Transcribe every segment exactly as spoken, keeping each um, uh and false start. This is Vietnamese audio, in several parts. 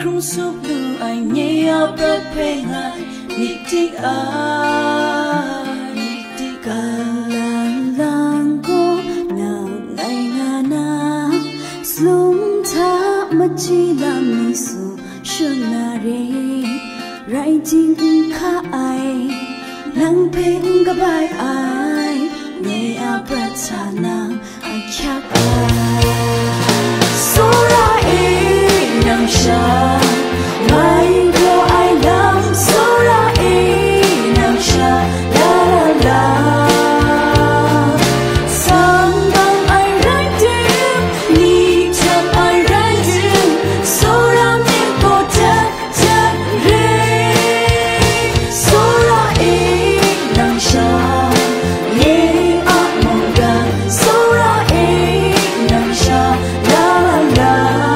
khung sụp lu anh nhẹ áo bớt phê ngại nhịp đi ai nhịp đi cả lang lang cô nào ngày ngà na slum tha mà chỉ làm mi su sơn na re rai jing kha ai lang phê ga bai ai nhẹ áo bớt sa na ai chắc ai sora e nang sha mai lo ai lam sora e nang sha la la la sang bang ai rai tim ni cham ai rai tim sora mi ko ta ta re sora e nang sha ye a mong ga sora e nang sha la la la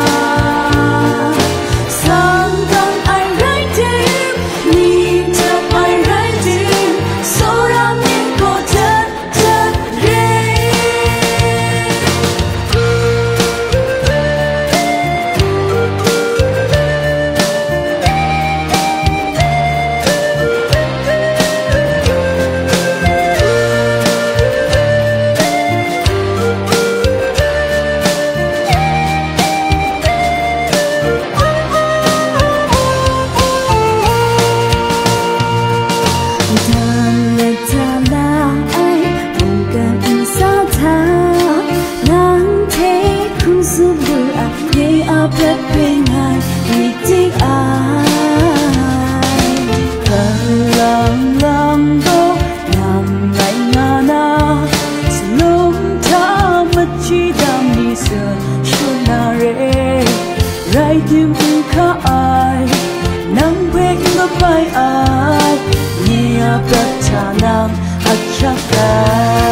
rai tim kha ai nang phê ga bai ai nhẹ áo bớt cha nam hak chak ai